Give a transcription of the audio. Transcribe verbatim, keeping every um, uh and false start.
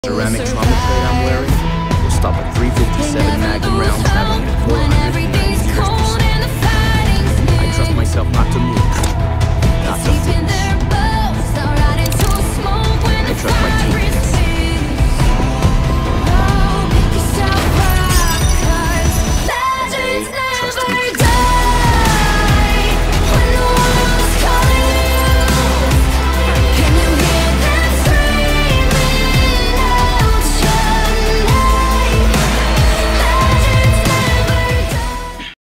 Ceramic trauma plate I'm wearing will stop a three fifty-seven Magnum round traveling at four hundred ninety meters per second. I trust myself not to move.